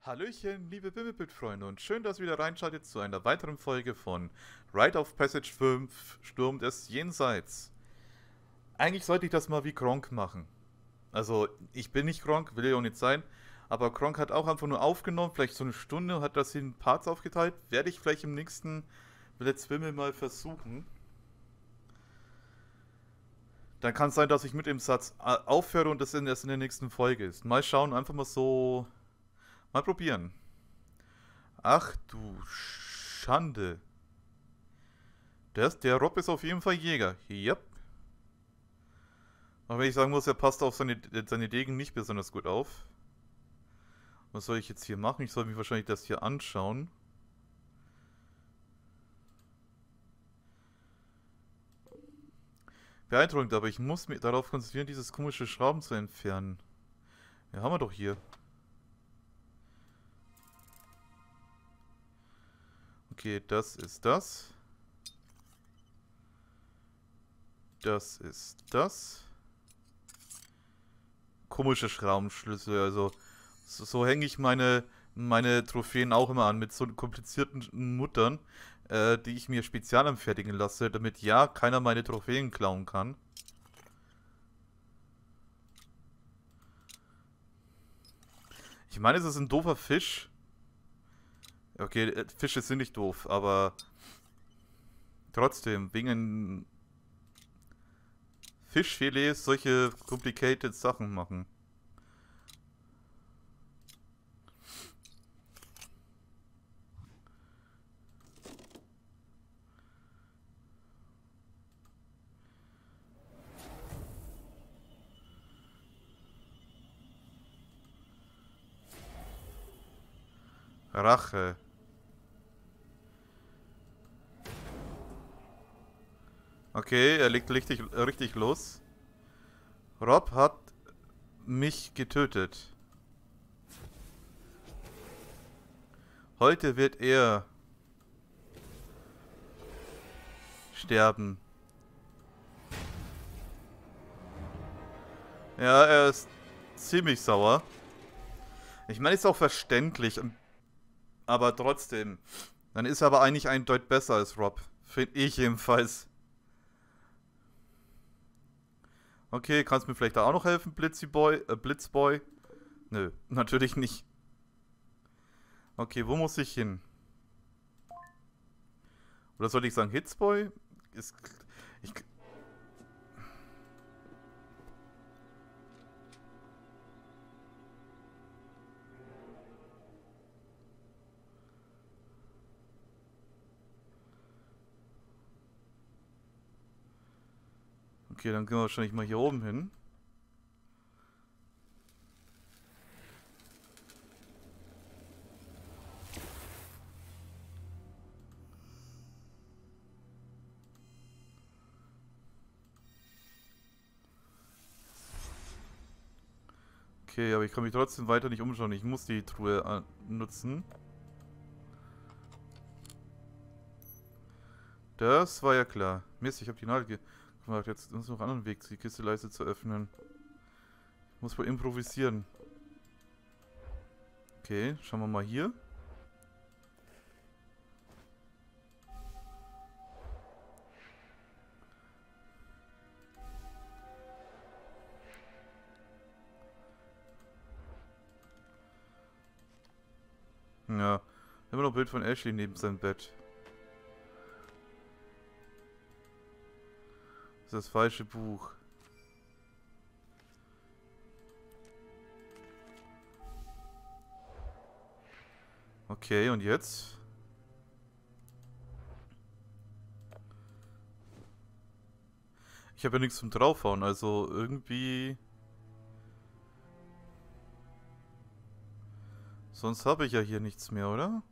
Hallöchen, liebe Bimmelbild-Freunde und schön, dass ihr wieder reinschaltet zu einer weiteren Folge von Rite of Passage 5, Sturm des Jenseits. Eigentlich sollte ich das mal wie Gronkh machen. Also, ich bin nicht Gronkh, will ja auch nicht sein, aber Gronkh hat auch einfach nur aufgenommen, vielleicht so eine Stunde, hat das in Parts aufgeteilt. Werde ich vielleicht im nächsten Let's Bimmel mal versuchen. Dann kann es sein, dass ich mit dem Satz aufhöre und das erst in der nächsten Folge ist. Mal schauen, einfach mal so, mal probieren. Ach du Schande. Der Rob ist auf jeden Fall Jäger. Yep. Aber wenn ich sagen muss, er passt auf seine Degen nicht besonders gut auf. Was soll ich jetzt hier machen? Ich soll mir wahrscheinlich das hier anschauen. Beeindruckend, aber ich muss mich darauf konzentrieren, dieses komische Schrauben zu entfernen. Ja, haben wir doch hier. Okay, das ist das. Das ist das. Komische Schraubenschlüssel, also so hänge ich meine Trophäen auch immer an, mit so komplizierten Muttern, die ich mir spezial anfertigen lasse, damit ja keiner meine Trophäen klauen kann. Ich meine, es ist ein doofer Fisch. Okay, Fische sind nicht doof, aber trotzdem, wegen ein Fischfilet solche complicated Sachen machen. Rache. Okay, er legt richtig los. Rob hat mich getötet. Heute wird er sterben. Ja, er ist ziemlich sauer. Ich meine, ist auch verständlich, aber trotzdem. Dann ist er aber eigentlich ein Deut besser als Rob. Finde ich jedenfalls. Okay, kannst du mir vielleicht da auch noch helfen, Blitzboy? Nö, natürlich nicht. Okay, wo muss ich hin? Oder soll ich sagen Hitzboy? Ist, ich, okay, dann gehen wir wahrscheinlich mal hier oben hin. Okay, aber ich kann mich trotzdem weiter nicht umschauen. Ich muss die Truhe nutzen. Das war ja klar. Mist, ich habe die Nadel gemacht. Jetzt muss noch einen anderen Weg, die Kiste leise zu öffnen. Ich muss wohl improvisieren. Okay, schauen wir mal hier. Ja, immer noch ein Bild von Ashley neben seinem Bett. Das ist das falsche Buch. Okay, und jetzt? Ich habe ja nichts zum Draufhauen, also irgendwie... Sonst habe ich ja hier nichts mehr, oder?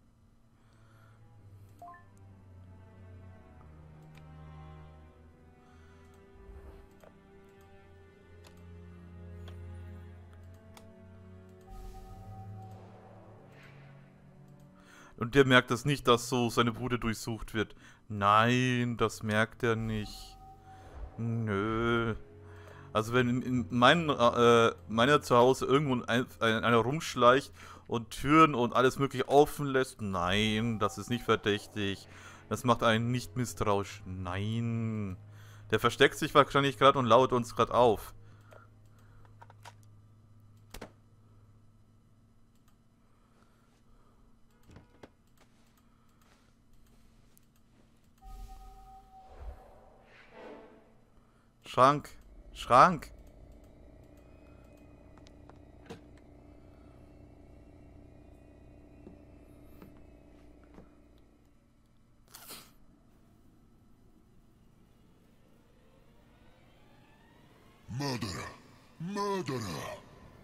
Und der merkt das nicht, dass so seine Bude durchsucht wird. Nein, das merkt er nicht. Nö. Also wenn in meiner zu Hause irgendwo einer rumschleicht und Türen und alles mögliche offen lässt. Nein, das ist nicht verdächtig. Das macht einen nicht misstrauisch. Nein. Der versteckt sich wahrscheinlich gerade und lauert uns gerade auf. Schrank. Schrank. Murderer! Murderer!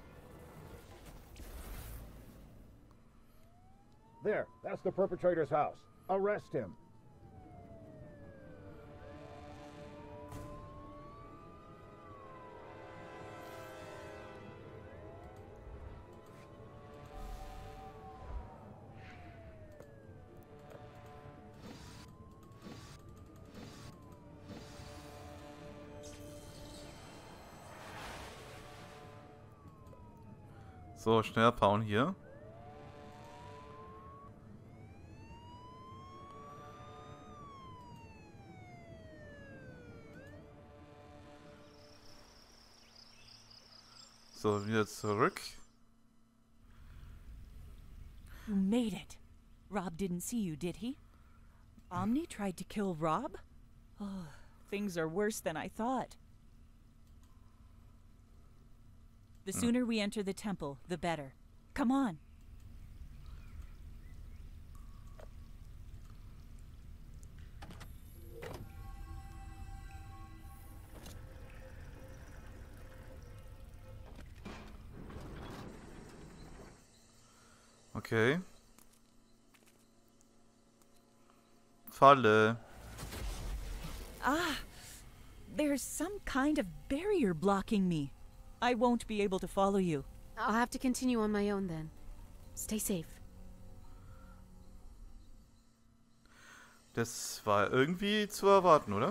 There, that's the perpetrator's house. Arrest him. So, schnell abhauen hier. So, wieder zurück. You made it. Rob didn't see you, did he? Omni tried to kill Rob? Oh, things are worse than I thought. The sooner we enter the temple, the better. Come on. Okay. Falle. Ah! There's some kind of barrier blocking me. I won't be able to follow you. I'll have to continue on my own then. Stay safe. Das war irgendwie zu erwarten, oder?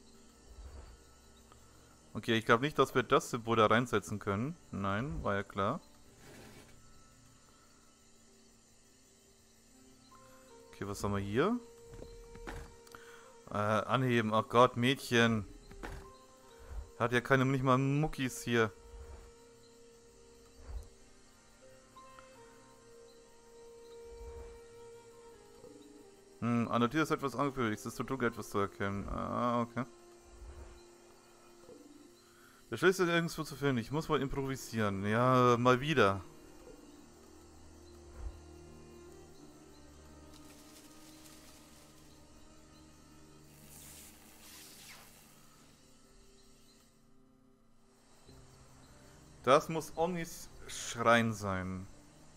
Okay, ich glaube nicht, dass wir das Symbol da reinsetzen können. Nein, war ja klar. Okay, was haben wir hier? Anheben. Oh Gott, Mädchen. Hat ja keine, nicht mal Muckis hier. An der Tür ist etwas angekündigt. Es ist zu dunkel, etwas zu erkennen. Ah, okay. Der Schlüssel ist nirgendwo zu finden. Ich muss mal improvisieren. Ja, mal wieder. Das muss Omnis Schrein sein.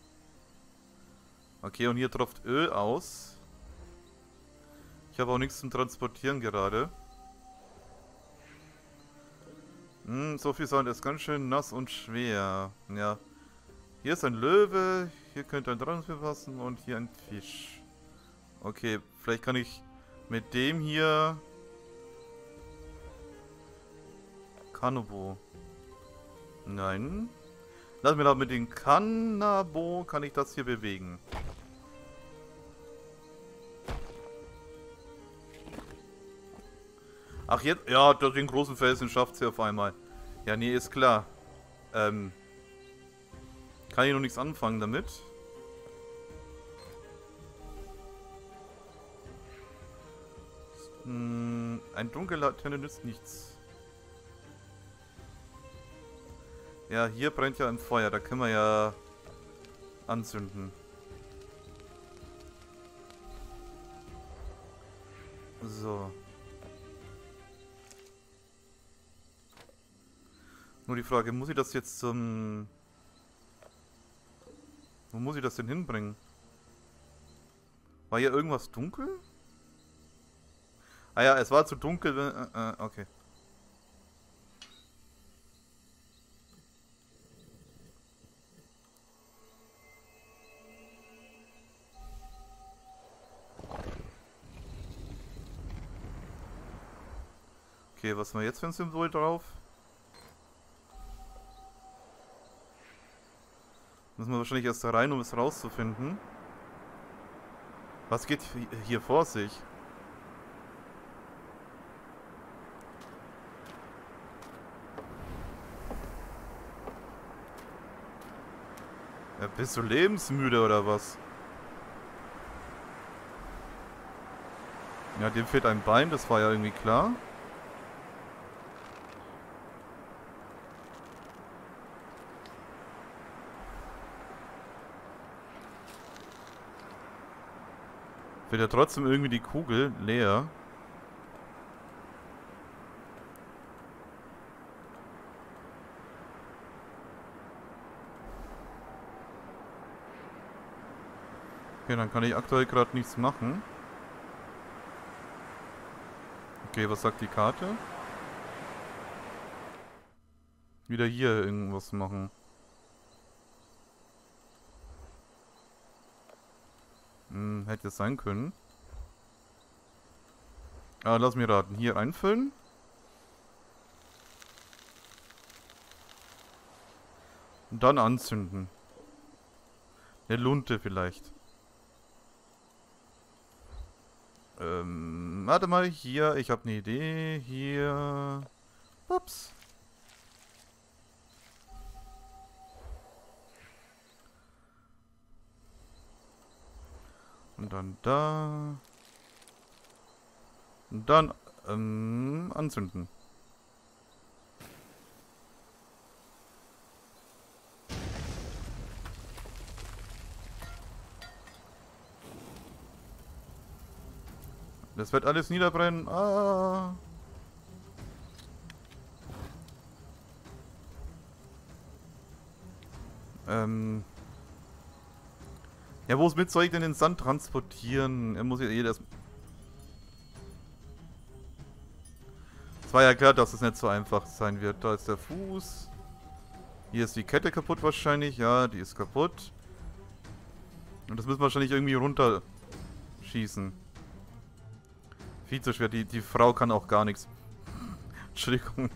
Okay, und hier tropft Öl aus. Ich habe auch nichts zum Transportieren gerade. So viel Sand ist ganz schön nass und schwer. Ja. Hier ist ein Löwe, hier könnte ein Transport passen und hier ein Fisch. Okay, vielleicht kann ich mit dem hier... Kanobo. Nein. Lass mir doch mit dem Kanabo kann ich das hier bewegen. Ach jetzt, ja, den großen Felsen schafft sie auf einmal. Ja, nee, ist klar. Kann ich noch nichts anfangen damit? Ein Dunkellaterne nützt nichts. Ja, hier brennt ja ein Feuer, da können wir ja anzünden. So. Nur die Frage, muss ich das jetzt zum... Wo muss ich das denn hinbringen? War hier irgendwas dunkel? Ah ja, es war zu dunkel, wenn... okay. Okay, was haben wir jetzt für ein Symbol drauf? Müssen wir wahrscheinlich erst da rein, um es rauszufinden. Was geht hier vor sich? Ja, bist du lebensmüde oder was? Ja, dem fehlt ein Bein, das war ja irgendwie klar. Fehlt ja trotzdem irgendwie die Kugel leer. Okay, dann kann ich aktuell gerade nichts machen. Okay, was sagt die Karte? Wieder hier irgendwas machen. Hätte es sein können. Ah, lass mich raten. Hier einfüllen. Und dann anzünden. Eine Lunte vielleicht. Warte mal, hier, ich habe eine Idee. Hier. Ups. Und dann da. Und dann, anzünden. Das wird alles niederbrennen. Ah. Ja, womit soll ich denn den Sand transportieren? Er muss ja eh das... Es war ja klar, dass es nicht so einfach sein wird. Da ist der Fuß. Hier ist die Kette kaputt wahrscheinlich. Ja, die ist kaputt. Und das müssen wir wahrscheinlich irgendwie runterschießen. Viel zu schwer. Die Frau kann auch gar nichts. Entschuldigung.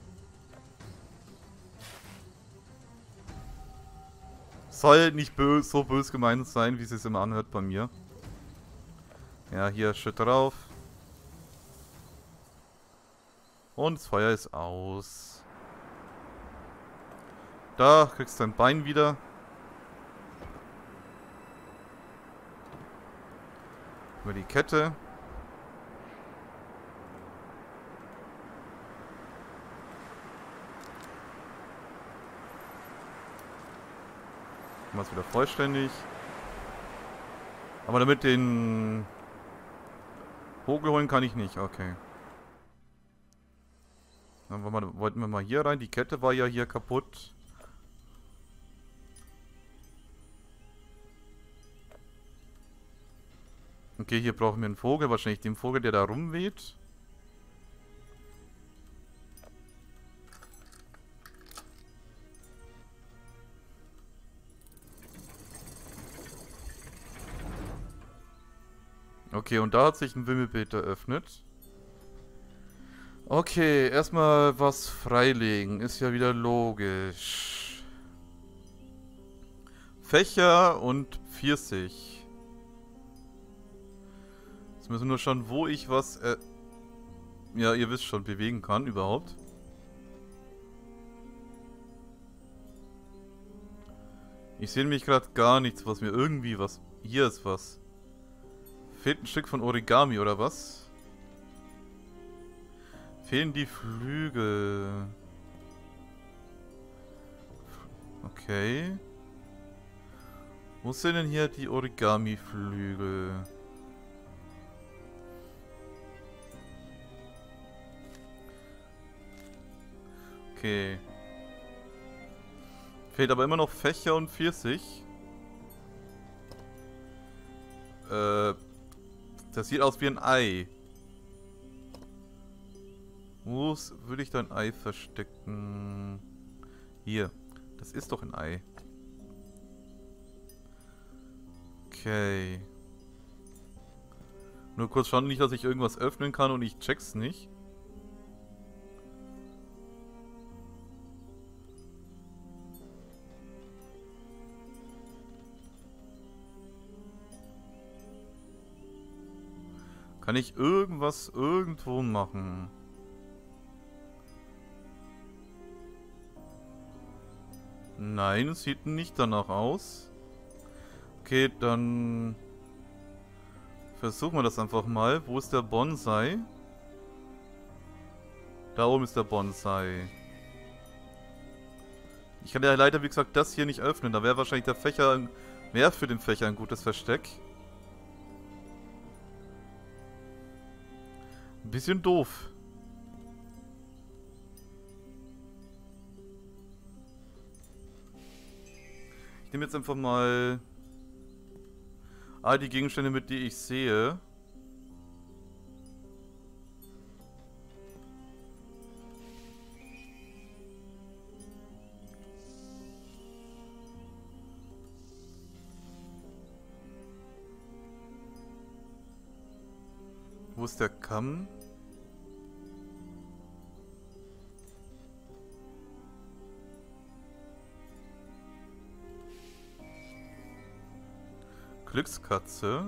Soll nicht so böse gemeint sein, wie es sich immer anhört bei mir. Ja, hier schütt drauf. Und das Feuer ist aus. Da kriegst du dein Bein wieder. Über die Kette. Machen wir es wieder vollständig. Aber damit den Vogel holen kann ich nicht. Okay. Dann wollten wir mal hier rein. Die Kette war ja hier kaputt. Okay, hier brauchen wir einen Vogel. Wahrscheinlich den Vogel, der da rumweht. Okay, und da hat sich ein Wimmelbild eröffnet. Okay, erstmal was freilegen. Ist ja wieder logisch. Fächer und Pfirsich. Jetzt müssen wir nur schauen, wo ich was... ja, ihr wisst schon, bewegen kann überhaupt. Ich sehe nämlich gerade gar nichts, was mir irgendwie was... Hier ist was. Fehlt ein Stück von Origami, oder was? Fehlen die Flügel. Okay. Wo sind denn hier die Origami-Flügel? Okay. Fehlt aber immer noch Fächer und Pfirsich. Das sieht aus wie ein Ei. Wo würde ich da ein Ei verstecken? Hier. Das ist doch ein Ei. Okay. Nur kurz schauen, nicht, dass ich irgendwas öffnen kann und ich check's nicht. Kann ich irgendwas irgendwo machen? Nein, es sieht nicht danach aus. Okay, dann versuchen wir das einfach mal. Wo ist der Bonsai? Da oben ist der Bonsai. Ich kann ja leider, wie gesagt, das hier nicht öffnen. Da wäre wahrscheinlich der Fächer, wäre für den Fächer ein gutes Versteck. Ein bisschen doof. Ich nehme jetzt einfach mal all die Gegenstände mit, die ich sehe. Wo ist der Kamm? Glückskatze.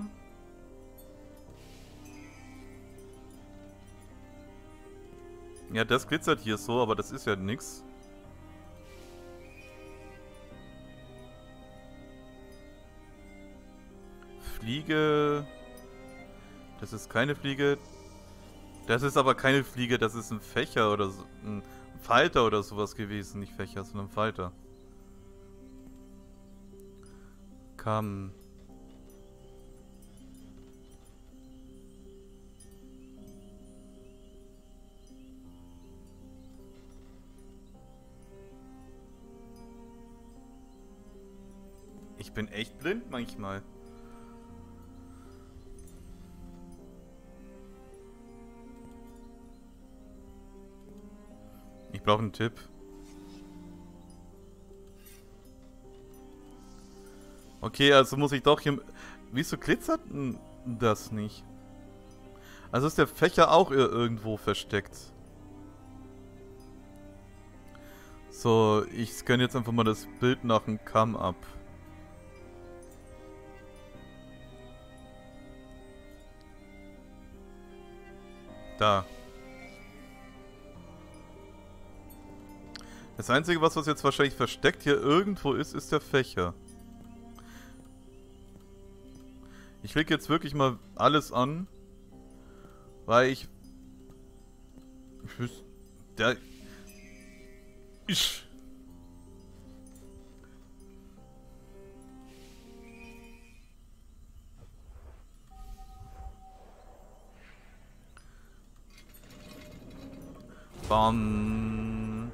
Ja, das glitzert hier so, aber das ist ja nix. Fliege. Das ist keine Fliege. Das ist aber keine Fliege, das ist ein Fächer oder so. Ein Falter oder sowas gewesen. Nicht Fächer, sondern Falter. Kamm. Ich bin echt blind manchmal. Ich brauche einen Tipp. Okay, also muss ich doch hier... Wieso glitzert denn das nicht? Also ist der Fächer auch irgendwo versteckt. So, ich scanne jetzt einfach mal das Bild nach dem Kamm ab. Da. Das Einzige, was jetzt wahrscheinlich versteckt hier irgendwo ist, ist der Fächer. Ich klicke jetzt wirklich mal alles an, weil ich wüsste, der... Ich... Bam.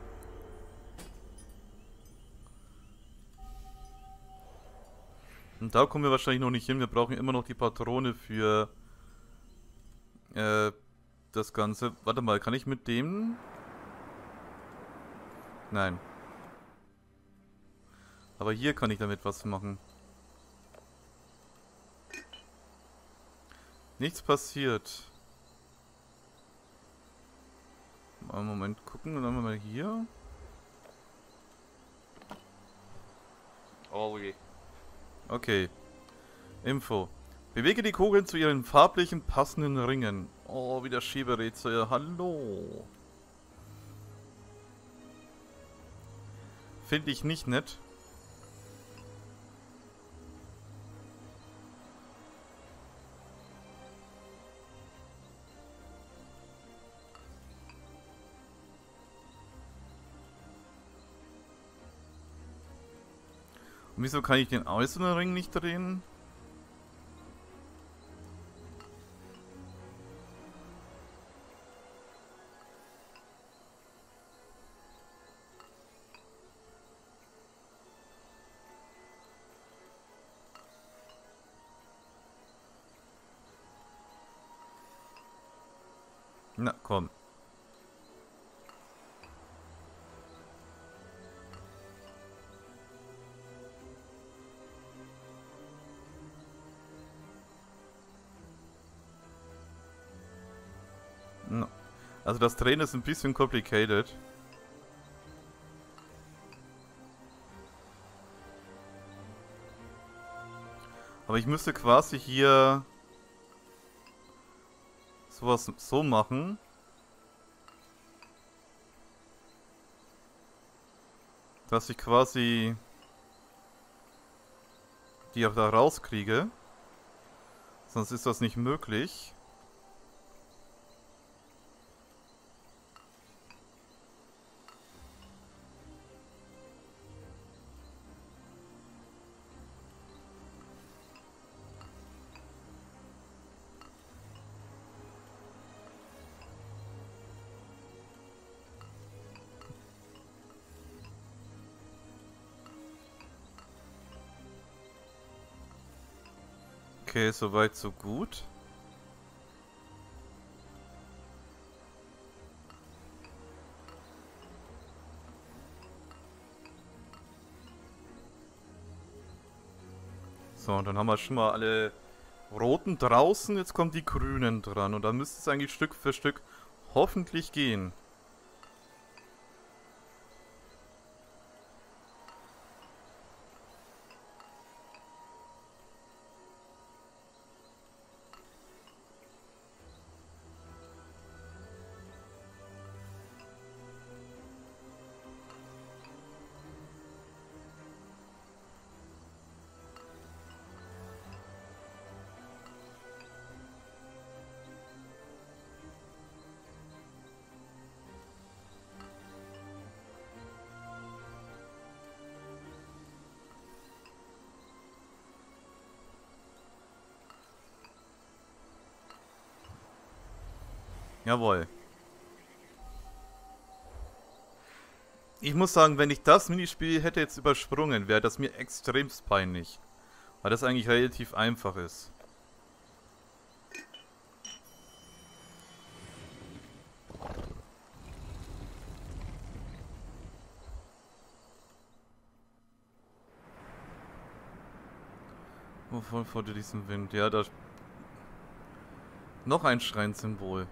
Und da kommen wir wahrscheinlich noch nicht hin. Wir brauchen immer noch die Patrone für das Ganze. Warte mal, kann ich mit dem... Nein. Aber hier kann ich damit was machen. Nichts passiert. Mal einen Moment gucken, dann haben wir mal hier. Oh je. Okay. Info. Bewege die Kugeln zu ihren farblichen passenden Ringen. Oh, wieder Schieberätsel. Hallo. Finde ich nicht nett. Und wieso kann ich den äußeren Ring nicht drehen? Na, komm. No. Also das Drehen ist ein bisschen complicated. Aber ich müsste quasi hier sowas so machen. Dass ich quasi die auch da rauskriege. Sonst ist das nicht möglich. Okay, soweit so gut. So, und dann haben wir schon mal alle roten draußen, jetzt kommen die grünen dran. Und dann müsste es eigentlich Stück für Stück hoffentlich gehen. Jawohl. Ich muss sagen, wenn ich das Minispiel hätte jetzt übersprungen, wäre das mir extremst peinlich. Weil das eigentlich relativ einfach ist. Wovon vor diesem Wind? Ja, da... Noch ein Schreinsymbol.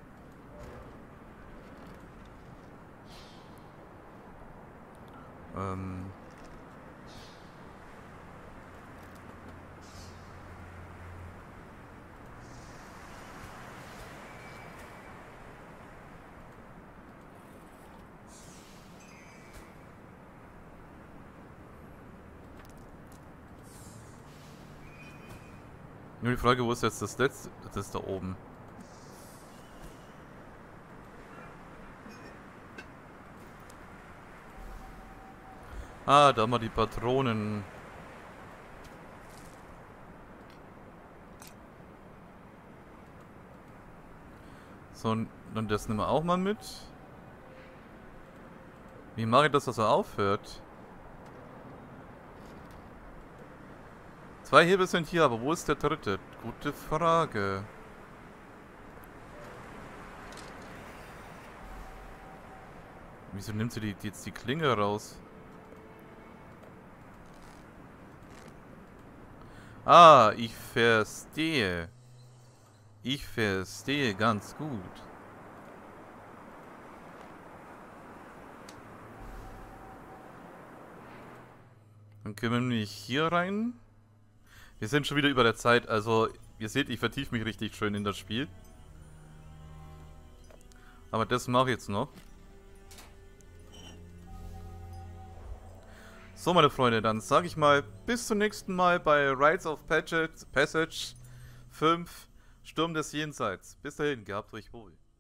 Nur die Frage, wo ist jetzt das letzte? Das ist da oben. Ah, da haben wir die Patronen. So, und das nehmen wir auch mal mit. Wie mache ich das, dass er aufhört? 2 Hebel sind hier, aber wo ist der dritte? Gute Frage. Wieso nimmt sie jetzt die Klinge raus? Ah, ich verstehe. Ich verstehe ganz gut. Dann können wir nämlich hier rein. Wir sind schon wieder über der Zeit, also ihr seht, ich vertiefe mich richtig schön in das Spiel. Aber das mache ich jetzt noch. So, meine Freunde, dann sage ich mal bis zum nächsten Mal bei Rites of Passage 5, Sturm des Jenseits. Bis dahin, gehabt euch wohl.